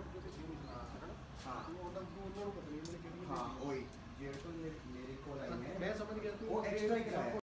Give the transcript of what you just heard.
हाँ हाँ वही जेड तो मेरे को लाइन है, मैं समझ गया, वो एक्स्ट्रा ही कराया।